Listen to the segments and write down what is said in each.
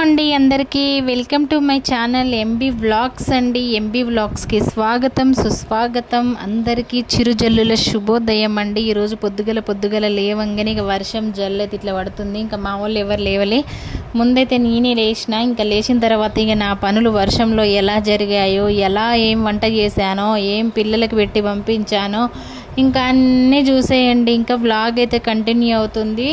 అండి అందరికీ welcome to my channel M B vlogs అండి. ఎంబీ వ్లాగ్స్కి స్వాగతం సుస్వాగతం. అందరికీ చిరుజల్లుల శుభోదయం అండి. ఈరోజు పొద్దుగల లేవంగానే ఇక వర్షం జల్లెతి ఇట్లా పడుతుంది. ఇంకా మా వాళ్ళు ఎవరు లేవలే, ముందైతే నేనే లేచిన. ఇంకా లేచిన తర్వాత ఇక నా పనులు వర్షంలో ఎలా జరిగాయో, ఏం వంట చేశానో, ఏం పిల్లలకి పెట్టి పంపించానో ఇంకా అన్నీ చూసేయండి. ఇంకా వ్లాగ్ అయితే కంటిన్యూ అవుతుంది.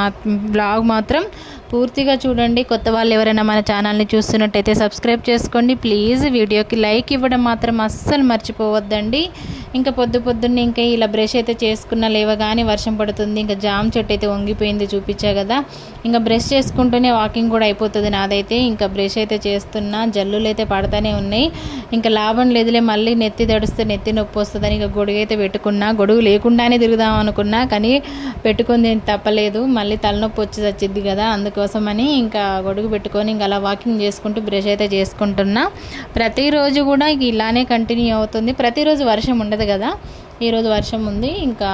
వ్లాగ్ మాత్రం పూర్తిగా చూడండి. కొత్త వాళ్ళు ఎవరైనా మన ఛానల్ని చూస్తున్నట్టయితే సబ్స్క్రైబ్ చేసుకోండి ప్లీజ్. వీడియోకి లైక్ ఇవ్వడం మాత్రం అస్సలు మర్చిపోవద్దండి. ఇంకా పొద్దున్నే ఇంకా ఇలా బ్రష్ అయితే చేసుకున్న లేవగానే వర్షం పడుతుంది. ఇంకా జామ చెట్టు అయితే వంగిపోయింది, చూపించా కదా. ఇంకా బ్రష్ చేసుకుంటూనే వాకింగ్ కూడా అయిపోతుంది నాదైతే. ఇంకా బ్రష్ అయితే చేస్తున్నా, జల్లులు అయితే పడతానే ఉన్నాయి. ఇంకా లాభం లేదులే, మళ్ళీ నెత్తి తడిస్తే నెత్తి నొప్పి వస్తుందని ఇంకా గొడుగు అయితే పెట్టుకున్నా. గొడుగు లేకుండానే తిరుగుదాం అనుకున్నా, కానీ పెట్టుకుంది తప్పలేదు, మళ్ళీ తలనొప్పి వచ్చి వచ్చింది కదా, అందుకోసమని ఇంకా గొడుగు పెట్టుకొని ఇంకా అలా వాకింగ్ చేసుకుంటూ బ్రష్ అయితే చేసుకుంటున్నా. ప్రతిరోజు కూడా ఇలానే కంటిన్యూ అవుతుంది. ప్రతిరోజు వర్షం ఉండదు కదా, ఈరోజు వర్షం ఉంది. ఇంకా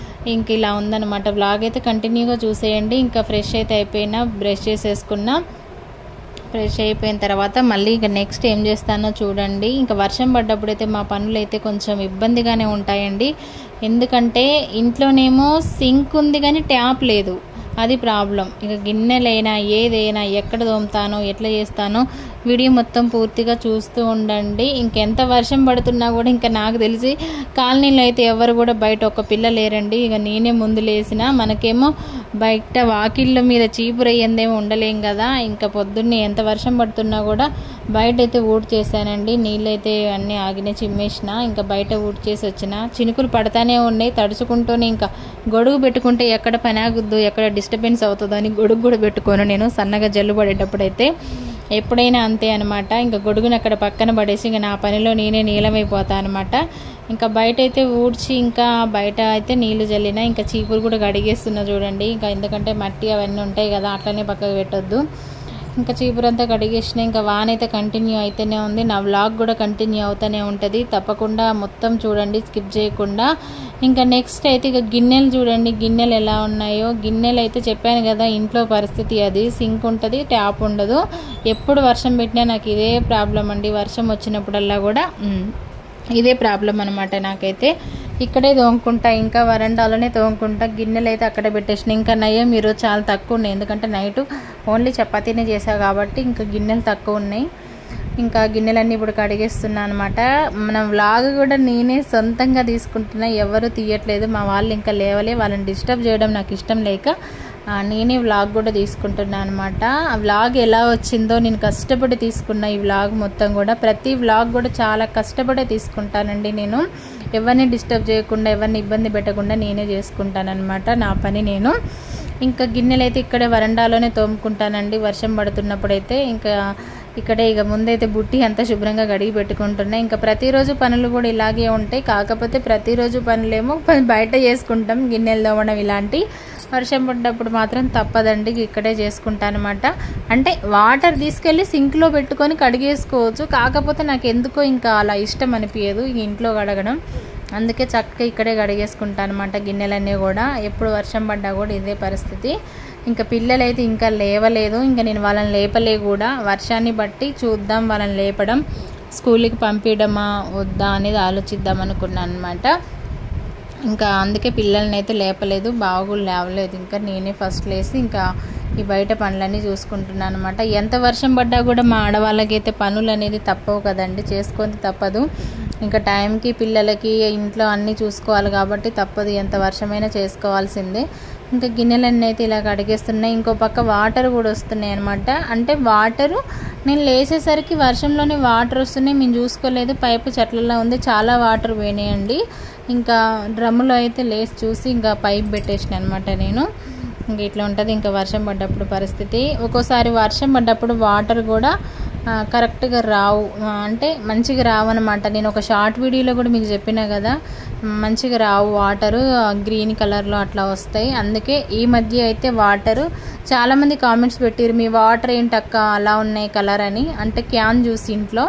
ఇలా ఉందన్నమాట. వ్లాగ్ అయితే కంటిన్యూగా చూసేయండి. ఇంకా ఫ్రెష్ అయితే అయిపోయినా, బ్రష్ చేసేసుకున్నా. ఫ్రెష్ అయిపోయిన తర్వాత మళ్ళీ ఇంకా నెక్స్ట్ ఏం చేస్తానో చూడండి. ఇంకా వర్షం పడ్డప్పుడు అయితే మా పనులు అయితే కొంచెం ఇబ్బందిగానే ఉంటాయండి. ఎందుకంటే ఇంట్లోనేమో సింక్ ఉంది కానీ ట్యాప్ లేదు, అది ప్రాబ్లం. ఇక గిన్నెలైనా ఏదైనా ఎక్కడ తోముతానో ఎట్లా చేస్తానో వీడియో మొత్తం పూర్తిగా చూస్తూ ఉండండి. ఇంకెంత వర్షం పడుతున్నా కూడా ఇంకా నాకు తెలిసి కాలనీలో అయితే ఎవరు కూడా బయట ఒక పిల్ల లేరండి. ఇక నేనే ముందు లేసిన. మనకేమో బయట వాకిళ్ళ మీద చీపురయ్యేందేమో ఉండలేం కదా. ఇంకా పొద్దున్నే ఎంత వర్షం పడుతున్నా కూడా బయట అయితే ఊడ్ చేశానండి. నీళ్ళైతే అన్నీ ఆగిన చిమ్మేసిన. ఇంకా బయట ఊడ్ చేసి వచ్చిన. చినుకులు పడతానే ఉన్నాయి, తడుచుకుంటూనే. ఇంకా గొడుగు పెట్టుకుంటే ఎక్కడ పని ఆగుద్దు, ఎక్కడ డిస్టర్బెన్స్ అవుతుందని గొడుగు కూడా పెట్టుకోను నేను. సన్నగా జల్లు పడేటప్పుడైతే ఎప్పుడైనా అంతే అనమాట. ఇంకా గొడుగుని అక్కడ పక్కన పడేసి ఇంకా నా పనిలో నేనే నీలమైపోతా అనమాట. ఇంకా బయట అయితే ఊడ్చి, ఇంకా బయట అయితే నీళ్లు జల్లిన. ఇంకా చీపురు కూడా కడిగేస్తున్నా చూడండి. ఇంకా ఎందుకంటే మట్టి అవన్నీ ఉంటాయి కదా, అట్లనే పక్కకు పెట్టొద్దు. ఇంకా చీపురంతా కడిగేసిన. ఇంకా వాన అయితే కంటిన్యూ అయితేనే ఉంది. నా వ్లాగ్ కూడా కంటిన్యూ అవుతూనే ఉంటుంది. తప్పకుండా మొత్తం చూడండి, స్కిప్ చేయకుండా. ఇంకా నెక్స్ట్ అయితే ఇక గిన్నెలు చూడండి, గిన్నెలు ఎలా ఉన్నాయో. గిన్నెలు అయితే చెప్పాను కదా, ఇంట్లో పరిస్థితి అది. సింక్ ఉంటుంది, ట్యాప్ ఉండదు. ఎప్పుడు వర్షం పెట్టినా నాకు ఇదే ప్రాబ్లం అండి. వర్షం వచ్చినప్పుడల్లా కూడా ఇదే ప్రాబ్లం అనమాట నాకైతే. ఇక్కడే తోముకుంటా, ఇంకా వరండాలోనే తోముకుంటా. గిన్నెలు అయితే అక్కడ పెట్టేసిన. ఇంకా నయం ఈరోజు చాలా తక్కువ ఉన్నాయి, ఎందుకంటే నైట్ ఓన్లీ చపాతీనే చేసా కాబట్టి ఇంకా గిన్నెలు తక్కువ ఉన్నాయి. ఇంకా గిన్నెలన్నీ ఇప్పుడు కడిగేస్తున్నా అనమాట. మన వ్లాగ్ కూడా నేనే సొంతంగా తీసుకుంటున్నా, ఎవరు తీయట్లేదు. మా వాళ్ళు ఇంకా లేవలే, వాళ్ళని డిస్టర్బ్ చేయడం నాకు ఇష్టం లేక నేనే వ్లాగ్ కూడా తీసుకుంటున్నా అనమాట. ఆ వ్లాగ్ ఎలా వచ్చిందో నేను కష్టపడి తీసుకున్నా. ఈ వ్లాగ్ మొత్తం కూడా, ప్రతి వ్లాగ్ కూడా చాలా కష్టపడే తీసుకుంటానండి నేను. ఎవరిని డిస్టర్బ్ చేయకుండా, ఎవరిని ఇబ్బంది పెట్టకుండా నేనే చేసుకుంటానమాట నా పని నేను. ఇంకా గిన్నెలు అయితే ఇక్కడే వరండాలోనే తోముకుంటానండి వర్షం పడుతున్నప్పుడైతే. ఇంకా ఇక్కడే ఇక ముందైతే బుట్టి అంతా శుభ్రంగా కడిగి పెట్టుకుంటున్నాయి. ఇంకా ప్రతిరోజు పనులు కూడా ఇలాగే ఉంటాయి. కాకపోతే ప్రతిరోజు పనులేమో బయట చేసుకుంటాం, గిన్నెలు తోమడం ఇలాంటి. వర్షం పడ్డప్పుడు మాత్రం తప్పదండి, ఇక్కడే చేసుకుంటానమాట. అంటే వాటర్ తీసుకెళ్ళి సింక్లో పెట్టుకొని కడిగేసుకోవచ్చు, కాకపోతే నాకు ఎందుకో ఇంకా అలా ఇష్టం అనిపించదు ఇంట్లో కడగడం. అందుకే చక్కగా ఇక్కడే కడిగేసుకుంటానమాట గిన్నెలన్నీ కూడా. ఎప్పుడు వర్షం పడ్డా కూడా ఇదే పరిస్థితి. ఇంకా పిల్లలైతే ఇంకా లేవలేదు. ఇంకా నేను వాళ్ళని లేపలే కూడా. వర్షాన్ని బట్టి చూద్దాం వాళ్ళని లేపడం, స్కూల్కి పంపించడమా వద్దా అనేది ఆలోచిద్దాం అనుకున్నాను అనమాట. ఇంకా అందుకే పిల్లల్ని అయితే లేపలేదు, బాగులు లేవలేదు. ఇంకా నేనే ఫస్ట్ లేసి ఇంకా ఈ బయట పనులన్నీ చూసుకుంటున్నాను అనమాట. ఎంత వర్షం పడ్డా కూడా మా ఆడవాళ్ళకైతే పనులు అనేది తప్పవు కదండి, చేసుకొని తప్పదు. ఇంకా టైంకి పిల్లలకి ఇంట్లో అన్నీ చూసుకోవాలి కాబట్టి తప్పదు, ఎంత వర్షమైనా చేసుకోవాల్సిందే. ఇంకా గిన్నెలన్నీ అయితే ఇలా కడిగేస్తున్నాయి. ఇంకో పక్క వాటర్ కూడా వస్తున్నాయి అనమాట. అంటే వాటరు నేను లేచేసరికి వర్షంలోనే వాటర్ వస్తున్నాయి, మేము చూసుకోలేదు. పైపు చెట్లలో ఉంది, చాలా వాటర్ పోయినాయండి. ఇంకా డ్రమ్ములో అయితే లేచి చూసి ఇంకా పైప్ పెట్టేసిన అనమాట నేను. ఇంకా ఇట్లా ఉంటుంది ఇంకా వర్షం పడ్డప్పుడు పరిస్థితి. ఒక్కోసారి వర్షం పడ్డప్పుడు వాటర్ కూడా కరెక్ట్గా రావు, అంటే మంచిగా రావు అనమాట. నేను ఒక షార్ట్ వీడియోలో కూడా మీకు చెప్పినా కదా, మంచిగా రావు వాటరు, గ్రీన్ కలర్లో అట్లా వస్తాయి. అందుకే ఈ మధ్య అయితే వాటరు చాలామంది కామెంట్స్ పెట్టారు, మీ వాటర్ ఏంటక్క అలా ఉన్నాయి కలర్ అని. అంటే క్యాన్ జ్యూస్ ఇంట్లో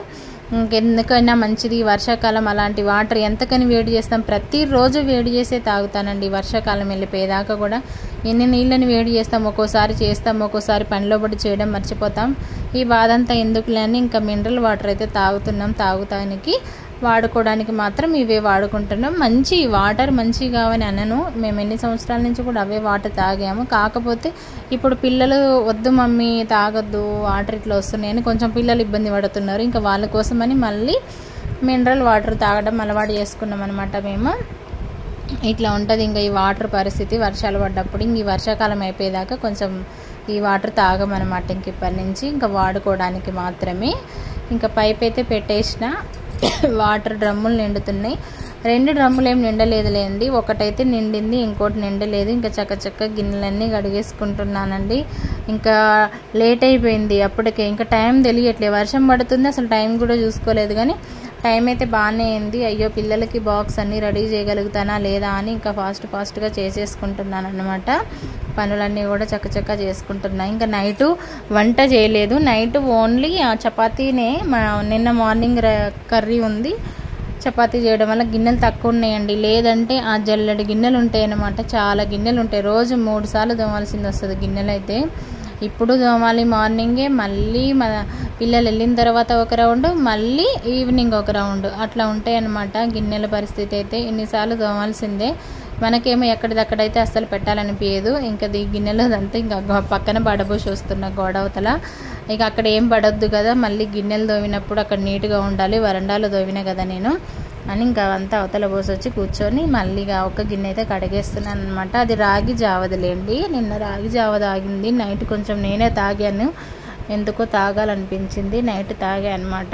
ఇంకెందుకైనా మంచిది వర్షాకాలం. అలాంటి వాటర్ ఎంతకని వేడి చేస్తాం, ప్రతిరోజు వేడి చేసే తాగుతానండి. వర్షాకాలం వెళ్ళిపోయేదాకా కూడా ఎన్ని నీళ్ళని వేడి చేస్తాం, ఒక్కోసారి చేస్తాం, ఒక్కోసారి పనిలో పడి చేయడం మర్చిపోతాం. ఈ బాధ అంతా ఎందుకులే అని ఇంకా మినరల్ వాటర్ అయితే తాగుతున్నాం. తాగుతానికి వాడుకోవడానికి మాత్రం ఇవే వాడుకుంటున్నాం. మంచి వాటర్ మంచి కావని అనను, మేము ఎన్ని సంవత్సరాల నుంచి కూడా అవే వాటర్ తాగాము. కాకపోతే ఇప్పుడు పిల్లలు వద్దు మమ్మీ తాగొద్దు వాటర్ ఇట్లా వస్తున్నాయని కొంచెం పిల్లలు ఇబ్బంది పడుతున్నారు. ఇంకా వాళ్ళ కోసమని మళ్ళీ మినరల్ వాటర్ తాగడం అలవాటు చేసుకున్నాం అనమాట మేము. ఇట్లా ఉంటుంది ఇంకా ఈ వాటర్ పరిస్థితి వర్షాలు పడ్డప్పుడు. ఇంక ఈ వర్షాకాలం అయిపోయేదాకా కొంచెం ఈ వాటర్ తాగమన్నమాట. ఇంక ఇప్పటి నుంచి ఇంకా వాడుకోవడానికి మాత్రమే. ఇంకా పైప్ అయితే పెట్టేసిన, వాటర్ డ్రమ్ములు నిండుతున్నాయి. 2 డ్రమ్ములు ఏం నిండలేదులేండి, ఒకటైతే నిండింది, ఇంకోటి నిండలేదు. ఇంకా చక్క గిన్నెలన్నీ కడిగేసుకుంటున్నానండి. ఇంకా లేట్ అయిపోయింది అప్పటికే, ఇంకా టైం తెలియట్లేదు. వర్షం పడుతుంది, అసలు టైం కూడా చూసుకోలేదు. కానీ టైం అయితే బాగానే అయింది. అయ్యో పిల్లలకి బాక్స్ అన్నీ రెడీ చేయగలుగుతానా లేదా అని ఇంకా ఫాస్ట్గా చేసేసుకుంటున్నాను అనమాట. పనులన్నీ కూడా చక్క చేసుకుంటున్నా. ఇంకా నైటు వంట చేయలేదు, నైట్ ఓన్లీ చపాతీనే. నిన్న మార్నింగ్ కర్రీ ఉంది, చపాతీ చేయడం వల్ల గిన్నెలు తక్కువ ఉన్నాయండి. లేదంటే ఆ జల్లెడి గిన్నెలు ఉంటాయి అన్నమాట, చాలా గిన్నెలు ఉంటాయి. రోజు 3 సార్లు తోమాల్సింది వస్తుంది గిన్నెలు అయితే. ఇప్పుడు తోమాలి మార్నింగే, మళ్ళీ మన పిల్లలు వెళ్ళిన తర్వాత ఒక రౌండ్, మళ్ళీ ఈవినింగ్ ఒక రౌండ్, అట్లా ఉంటాయి అన్నమాట గిన్నెల పరిస్థితి అయితే. ఎన్నిసార్లు తోమాల్సిందే. మనకేమో ఎక్కడిదక్కడైతే అస్సలు పెట్టాలనిపించదు. ఇంకా గిన్నెలో అంతా ఇంకా పక్కన పడబోసి వస్తున్న గోడవతల, ఇక అక్కడ ఏం పడొద్దు కదా, మళ్ళీ గిన్నెలు తోమినప్పుడు అక్కడ నీట్గా ఉండాలి. వరండాలో తోమినా కదా నేను అని ఇంకా అంతా అవతల పోసి వచ్చి కూర్చొని మళ్ళీ ఒక గిన్నె అయితే కడిగేస్తున్నాను అనమాట. అది రాగి జావదులేండి, నిన్న రాగి జావ తాగింది. నైట్ కొంచెం నేనే తాగాను, ఎందుకో తాగాలనిపించింది, నైట్ తాగా అనమాట.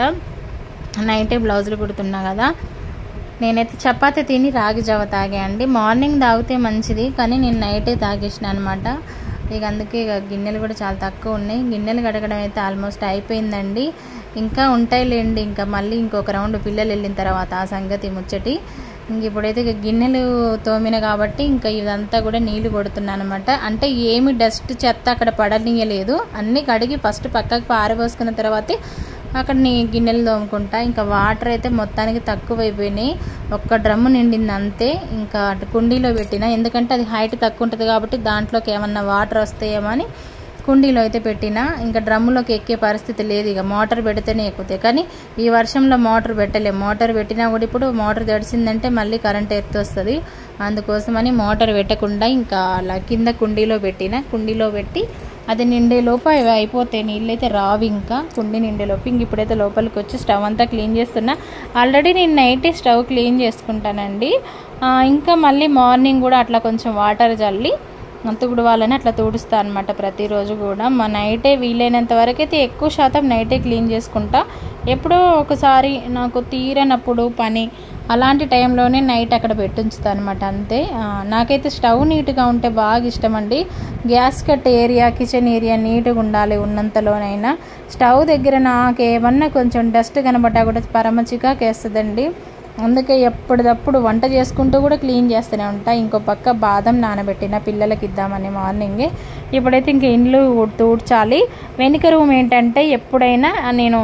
నైటే బ్లౌజులు కుడుతున్నా కదా, నేనైతే చపాతీ తిని రాగి జావ తాగా అండి. మార్నింగ్ తాగితే మంచిది, కానీ నేను నైటే తాగేసిన అనమాట. ఇక అందుకే ఇక గిన్నెలు కూడా చాలా తక్కువ ఉన్నాయి. గిన్నెలు కడగడం అయితే ఆల్మోస్ట్ అయిపోయిందండి. ఇంకా ఉంటాయిలేండి, ఇంకా మళ్ళీ ఇంకొక రౌండ్ పిల్లలు వెళ్ళిన తర్వాత ఆ సంగతి ముచ్చటి. ఇంక ఇప్పుడైతే ఇక గిన్నెలు తోమిన కాబట్టి ఇంకా ఇదంతా కూడా నీళ్లు కొడుతున్నాను అనమాట. అంటే ఏమి డస్ట్ చెత్త అక్కడ పడనీయలేదు, అన్నీ కడిగి ఫస్ట్ పక్కకు పారబోసుకున్న తర్వాతే అక్కడ గిన్నెలు తోముకుంటా. ఇంకా వాటర్ అయితే మొత్తానికి తక్కువైపోయినాయి, 1 డ్రమ్ము నిండింది అంతే. ఇంకా అటు కుండీలో పెట్టిన, ఎందుకంటే అది హైట్ తక్కువ ఉంటుంది కాబట్టి దాంట్లోకి ఏమన్నా వాటర్ వస్తాయేమో అని కుండీలో అయితే పెట్టిన. ఇంకా డ్రమ్ములోకి ఎక్కే పరిస్థితి లేదు, ఇక మోటార్ పెడితేనే ఎక్కుతాయి. కానీ ఈ వర్షంలో మోటార్ పెట్టలేము, మోటార్ పెట్టినా కూడా ఇప్పుడు మోటార్ తడిసిందంటే మళ్ళీ కరెంట్ ఎత్తు వస్తుంది. అందుకోసమని మోటార్ పెట్టకుండా ఇంకా అలా కింద కుండీలో పెట్టిన. కుండీలో పెట్టి అది నిండేలోపు అవి అయిపోతాయి, నీళ్ళు అయితే రావు. ఇంకా కుండీ నిండేలోపు ఇంక ఇప్పుడైతే లోపలికి వచ్చి స్టవ్ అంతా క్లీన్ చేస్తున్నా. ఆల్రెడీ నేను నైటే స్టవ్ క్లీన్ చేసుకుంటానండి. ఇంకా మళ్ళీ మార్నింగ్ కూడా అట్లా కొంచెం వాటర్ చల్లి తుడవాలని అట్లా తుడుస్తా అనమాట ప్రతిరోజు కూడా. మా నైటే వీలైనంత వరకు అయితే ఎక్కువ శాతం నైటే క్లీన్ చేసుకుంటా. ఎప్పుడో ఒకసారి నాకు తీరనప్పుడు పని అలాంటి టైంలోనే నైట్ అక్కడ పెట్టుంచుతా అనమాట అంతే. నాకైతే స్టవ్ నీట్గా ఉంటే బాగా ఇష్టం అండి. Gas cut area, kitchen area నీట్గా ఉండాలి ఉన్నంతలోనైనా. స్టవ్ దగ్గర నాకేమన్నా కొంచెం డస్ట్ కనబడ్డా కూడా పరమ చికాకేస్తుందండి. అందుకే ఎప్పటికప్పుడు వంట చేసుకుంటూ కూడా క్లీన్ చేస్తూనే ఉంటా. ఇంకో పక్క బాదం నానబెట్టిన పిల్లలకి ఇద్దామని మార్నింగే. ఇప్పుడైతే ఇంక ఇండ్లు ఊడ్చాలి. వెనుక రూమ్ ఏంటంటే ఎప్పుడైనా నేను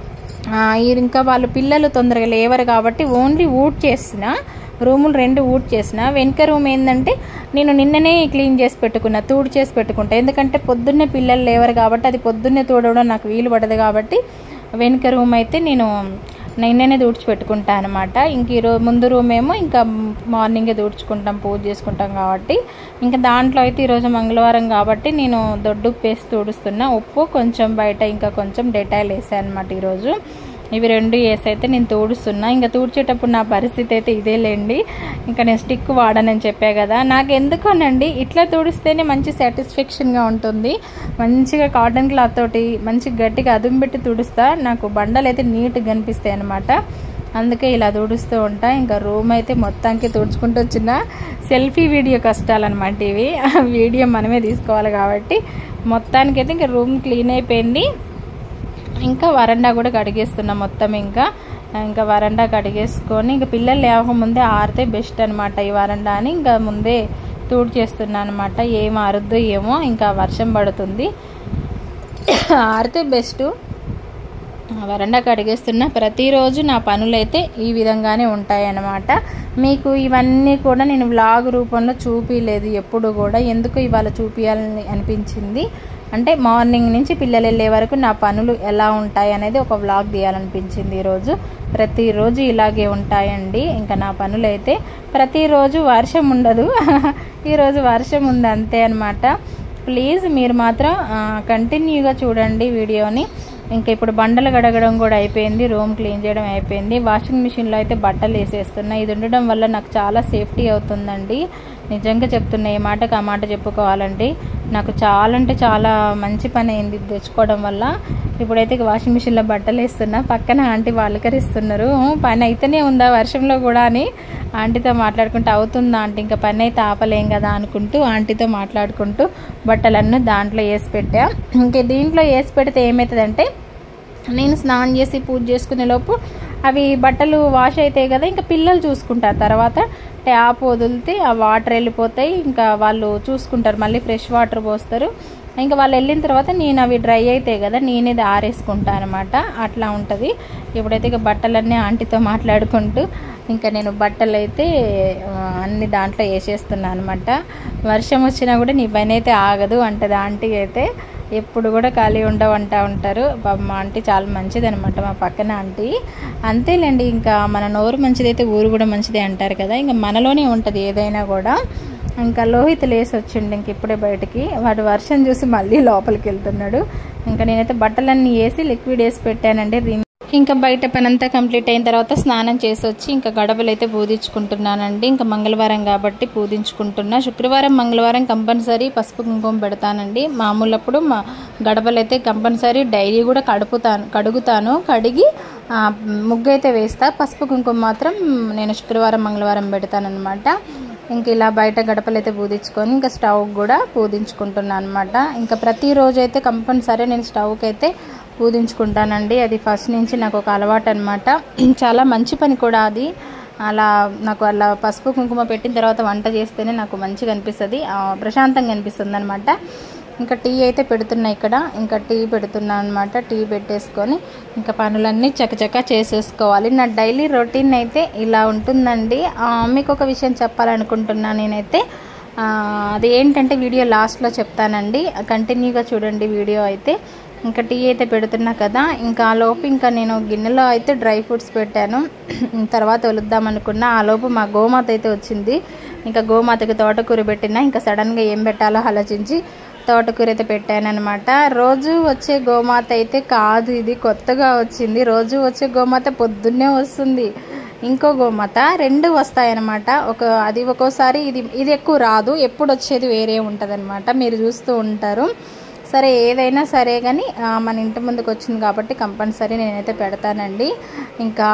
ఇంకా వాళ్ళు పిల్లలు తొందరగా లేవరు కాబట్టి ఓన్లీ ఊడ్చేసిన, రూములు 2 ఊడ్చేసిన. వెనుక రూమ్ ఏంటంటే నేను నిన్ననే క్లీన్ చేసి పెట్టుకున్నా, తూడు చేసి పెట్టుకుంటా. ఎందుకంటే పొద్దున్నే పిల్లలు లేవరు కాబట్టి అది పొద్దున్నే తూడవడం నాకు వీలు పడదు కాబట్టి వెనుక రూమ్ అయితే నేను నిన్ననే దూడ్చిపెట్టుకుంటా అనమాట. ఇంక ముందు రూమ్ ఏమో ఇంకా మార్నింగే దూడ్చుకుంటాం, పూజ చేసుకుంటాం కాబట్టి. ఇంకా దాంట్లో అయితే ఈరోజు మంగళవారం కాబట్టి నేను దొడ్డుప్పు వేసి తుడుస్తున్నా. ఉప్పు కొంచెం బయట ఇంకా కొంచెం డెటాయిల్ వేసాను అనమాట ఈరోజు. ఇవి 2 వేసి అయితే నేను తుడుస్తున్నా. ఇంకా తుడిచేటప్పుడు నా పరిస్థితి అయితే ఇదేలేండి. ఇంకా నేను స్టిక్ వాడనని చెప్పా కదా, నాకు ఎందుకోనండి ఇట్లా తుడిస్తేనే మంచి సాటిస్ఫాక్షన్గా ఉంటుంది. మంచిగా కాటన్ క్లాత్ తోటి మంచి గట్టిగా అదుము పెట్టి తుడుస్తా, నాకు బండలు అయితే నీట్గా కనిపిస్తాయి అనమాట. అందుకే ఇలా తుడుస్తూ ఉంటా. ఇంకా రూమ్ అయితే మొత్తానికి తుడుచుకుంటూ వచ్చిన సెల్ఫీ వీడియో కష్టాలన్నమాట ఇవి. వీడియో మనమే తీసుకోవాలి కాబట్టి మొత్తానికైతే ఇంకా రూమ్ క్లీన్ అయిపోయింది. ఇంకా వరండా కూడా కడిగేస్తున్నా మొత్తం. ఇంకా వరండా కడిగేసుకొని ఇంకా పిల్లలు లేవకముందే ఆరితే బెస్ట్ అనమాట ఈ వరండా అని ఇంకా ముందే తూడు చేస్తున్నా అనమాట. ఏం ఆరుద్దో ఏమో, ఇంకా వర్షం పడుతుంది, ఆరితే బెస్ట్. వరండా కడిగేస్తున్నా. ప్రతిరోజు నా పనులైతే ఈ విధంగానే ఉంటాయన్నమాట. మీకు ఇవన్నీ కూడా నేను వ్లాగ్ రూపంలో చూపించలేదు ఎప్పుడు కూడా. ఎందుకు ఇవాళ చూపించాలని అనిపించింది అంటే మార్నింగ్ నుంచి పిల్లలు వెళ్ళే వరకు నా పనులు ఎలా ఉంటాయి అనేది ఒక వ్లాగ్ తీయాలనిపించింది ఈరోజు. ప్రతిరోజు ఇలాగే ఉంటాయండి ఇంకా నా పనులు అయితే. ప్రతిరోజు వర్షం ఉండదు, ఈరోజు వర్షం ఉంది అంతే అనమాట. ప్లీజ్ మీరు మాత్రం కంటిన్యూగా చూడండి వీడియోని. ఇంకా ఇప్పుడు బండలు గడగడం కూడా అయిపోయింది, రూమ్ క్లీన్ చేయడం అయిపోయింది. వాషింగ్ మిషన్లో అయితే బట్టలు వేసేస్తున్నా. ఇది ఉండడం వల్ల నాకు చాలా సేఫ్టీ అవుతుందండి. నిజంగా చెప్తున్నా, ఏ మాటకు ఆ మాట చెప్పుకోవాలండి. నాకు చాలా అంటే చాలా మంచి పని అయింది తెచ్చుకోవడం వల్ల. ఇప్పుడైతే వాషింగ్ మిషన్లో బట్టలు వేస్తున్నా. పక్కన ఆంటీ వాళ్ళకరిస్తున్నారు. పని అయితేనే ఉందా వర్షంలో కూడా అని ఆంటీతో మాట్లాడుకుంటూ, అవుతుందా ఆంటీ ఇంకా పని అయితే ఆపలేం కదా అనుకుంటూ ఆంటీతో మాట్లాడుకుంటూ బట్టలన్నీ దాంట్లో వేసి పెట్టా. ఇంక దీంట్లో వేసి పెడితే ఏమవుతుందంటే నేను స్నానం చేసి పూజ చేసుకునే లోపు అవి బట్టలు వాష్ అవుతాయి కదా, ఇంకా పిల్లలు చూసుకుంటారు. తర్వాత ట్యాప్ వదిలితే ఆ వాటర్ వెళ్ళిపోతాయి, ఇంకా వాళ్ళు చూసుకుంటారు. మళ్ళీ ఫ్రెష్ వాటర్ పోస్తారు. ఇంకా వాళ్ళు వెళ్ళిన తర్వాత నేను అవి డ్రై అవుతాయి కదా, నేనేది ఆరేసుకుంటాను అనమాట. అట్లా ఉంటుంది. ఇప్పుడైతే ఇక బట్టలన్నీ ఆంటీతో మాట్లాడుకుంటూ ఇంకా నేను బట్టలు అయితే అన్ని దాంట్లో వేసేస్తున్నాను అనమాట. వర్షం వచ్చినా కూడా నీ పని అయితే ఆగదు అంటది ఆంటీ అయితే. ఎప్పుడు కూడా ఖాళీ ఉండవు అంటూ ఉంటారు. మా ఆంటీ చాలా మంచిది అనమాట, మా పక్కన ఆంటీ. అంతేలేండి, ఇంకా మన నోరు మంచిదైతే ఊరు కూడా మంచిదే అంటారు కదా. ఇంకా మనలోనే ఉంటుంది ఏదైనా కూడా. ఇంకా లోహిత్ లేసి వచ్చిండు ఇంక ఇప్పుడే బయటికి. వాడు వర్షం చూసి మళ్ళీ లోపలికి వెళ్తున్నాడు. ఇంకా నేనైతే బట్టలన్నీ వేసి లిక్విడ్ వేసి పెట్టానండి. ఇంకా బయట పని అంతా కంప్లీట్ అయిన తర్వాత స్నానం చేసి వచ్చి ఇంకా గడపలు అయితే పూజించుకుంటున్నానండి. ఇంకా మంగళవారం కాబట్టి పూజించుకుంటున్నా. శుక్రవారం మంగళవారం కంపల్సరీ పసుపు కుంకుమ పెడతానండి. మామూలప్పుడు మా గడపలు అయితే కంపల్సరీ డైలీ కూడా కడుగుతాను. కడిగి ముగ్గు అయితే వేస్తా. పసుపు కుంకుమ మాత్రం నేను శుక్రవారం మంగళవారం పెడతానమాట. ఇంక ఇలా బయట గడపలు అయితే పూజించుకొని ఇంకా స్టవ్ కూడా పూజించుకుంటున్నాను అనమాట. ఇంకా ప్రతిరోజు అయితే కంపల్సరీ నేను స్టవ్కి అయితే పూజించుకుంటానండి. అది ఫస్ట్ నుంచి నాకు ఒక అలవాటు అనమాట. చాలా మంచి పని కూడా అది. అలా నాకు అలా పసుపు కుంకుమ పెట్టిన తర్వాత వంట చేస్తేనే నాకు మంచిగా అనిపిస్తుంది, ప్రశాంతంగా అనిపిస్తుంది అనమాట. ఇంకా టీ అయితే పెడుతున్నా ఇక్కడ. ఇంకా టీ పెడుతున్నా అనమాట. టీ పెట్టేసుకొని ఇంకా పనులన్నీ చకచకా చేసేసుకోవాలి. నా డైలీ రొటీన్ అయితే ఇలా ఉంటుందండి. మీకు ఒక విషయం చెప్పాలనుకుంటున్నాను నేనైతే. అది ఏంటంటే వీడియో లాస్ట్లో చెప్తానండి, కంటిన్యూగా చూడండి వీడియో అయితే. ఇంకా టీ అయితే పెడుతున్నా కదా, ఇంకా ఆ లోపు ఇంకా నేను గిన్నెలో అయితే డ్రై ఫ్రూట్స్ పెట్టాను. తర్వాత వలుద్దాం అనుకున్నా. ఆ లోపు మా గోమాత అయితే వచ్చింది. ఇంకా గోమాతకి తోటకూర పెట్టినా. ఇంకా సడన్గా ఏం పెట్టాలో ఆలోచించి తోటకూర అయితే పెట్టాను అనమాట. రోజు వచ్చే గోమాత అయితే కాదు, ఇది కొత్తగా వచ్చింది. రోజు వచ్చే గోమాత పొద్దున్నే వస్తుంది, ఇంకో గోమాత, రెండు వస్తాయన్నమాట. అది ఒక్కోసారి ఇది ఎక్కువ రాదు, ఎప్పుడు వచ్చేది వేరే ఉంటుంది అనమాట. మీరు చూస్తూ ఉంటారు. సరే ఏదైనా సరే కానీ మన ఇంటి ముందుకు వచ్చింది కాబట్టి కంపల్సరీ నేనైతే పెడతానండి. ఇంకా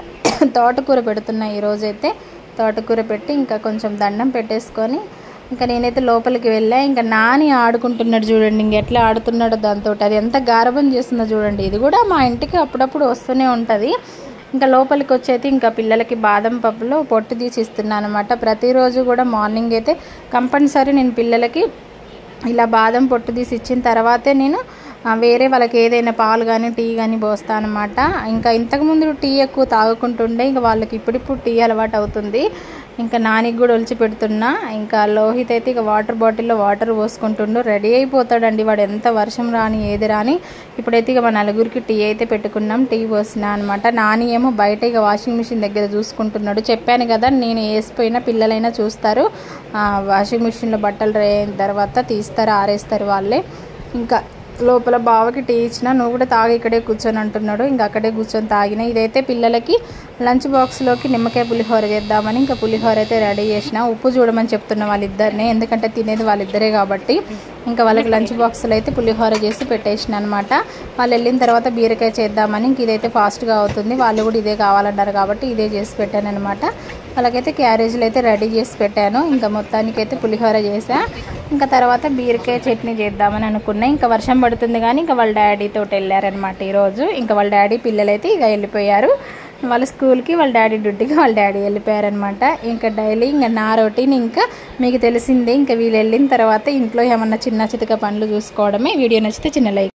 తోటకూర పెడుతున్నా ఈరోజైతే. తోటకూర పెట్టి ఇంకా కొంచెం దండం పెట్టేసుకొని ఇంకా నేనైతే లోపలికి వెళ్ళా. ఇంకా నాని ఆడుకుంటున్నాడు చూడండి, ఇంకెట్లా ఆడుతున్నాడో దాంతో. అది ఎంత గారభం చేస్తుందో చూడండి. ఇది కూడా మా ఇంటికి అప్పుడప్పుడు వస్తూనే ఉంటుంది. ఇంకా లోపలికి వచ్చేది ఇంకా పిల్లలకి బాదం పప్పులో పొట్టు తీసి ఇస్తున్నాను అనమాట. ప్రతిరోజు కూడా మార్నింగ్ అయితే కంపల్సరీ నేను పిల్లలకి ఇలా బాదం పొట్టు తీసి ఇచ్చిన తర్వాతే నేను వేరే వాళ్ళకి ఏదైనా పాలు కానీ టీ కానీ పోస్తాను అనమాట. ఇంకా ఇంతకుముందు టీ ఎక్కువ తాగుకుంటుండే, ఇంకా వాళ్ళకి ఇప్పుడిప్పుడు టీ అలవాటు అవుతుంది. ఇంకా నానికి కూడా ఒలిచి పెడుతున్నా. ఇంకా లోహిత్ అయితే ఇక వాటర్ బాటిల్లో వాటర్ పోసుకుంటుండు, రెడీ అయిపోతాడండి వాడు. ఎంత వర్షం రాని ఏది రాని. ఇప్పుడైతే ఇక మా నలుగురికి టీ అయితే పెట్టుకున్నాం, టీ పోసినా అనమాట. నాని ఏమో బయట ఇక వాషింగ్ మిషన్ దగ్గర చూసుకుంటున్నాడు. చెప్పాను కదా, నేను వేసిపోయినా పిల్లలైనా చూస్తారు. వాషింగ్ మిషన్లో బట్టలు అయిన తర్వాత తీస్తారు, ఆరేస్తారు వాళ్ళే. ఇంకా లోపల బావకి టీ ఇచ్చిన, నువ్వు కూడా తాగి ఇక్కడే కూర్చొని అంటున్నాడు. ఇంకా అక్కడే కూర్చొని తాగిన. ఇదైతే పిల్లలకి లంచ్ బాక్స్లోకి నిమ్మకాయ పులిహోర చేద్దామని ఇంకా పులిహోర అయితే రెడీ చేసిన. ఉప్పు చూడమని చెప్తున్నా వాళ్ళిద్దరిని, ఎందుకంటే తినేది వాళ్ళిద్దరే కాబట్టి. ఇంకా వాళ్ళకి లంచ్ బాక్సులు అయితే పులిహోర చేసి పెట్టేసిన అనమాట. వాళ్ళు వెళ్ళిన తర్వాత బీరకాయ చేద్దామని. ఇంక ఇదైతే ఫాస్ట్గా అవుతుంది, వాళ్ళు కూడా ఇదే కావాలన్నారు కాబట్టి ఇదే చేసి పెట్టాను అనమాట. వాళ్ళకైతే క్యారేజీలు అయితే రెడీ చేసి పెట్టాను. ఇంకా మొత్తానికైతే పులిహోర చేసా. ఇంకా తర్వాత బీరకాయ చట్నీ చేద్దామని అనుకున్నా. ఇంకా వర్షం పడుతుంది కానీ ఇంకా వాళ్ళ డాడీతో వెళ్ళారనమాట ఈరోజు. ఇంకా వాళ్ళ డాడీ పిల్లలైతే ఇక వెళ్ళిపోయారు వాళ్ళ స్కూల్కి, వాళ్ళ డాడీ డ్యూటీకి వాళ్ళ డాడీ వెళ్ళిపోయారనమాట. ఇంకా డైలీ ఇంకా నా రొటీన్ ఇంకా మీకు తెలిసిందే. ఇంకా వీళ్ళు వెళ్ళిన తర్వాత ఇంట్లో ఏమన్నా చిన్న చితక పనులు చూసుకోవడమే. వీడియో నచ్చితే చిన్న లైక్.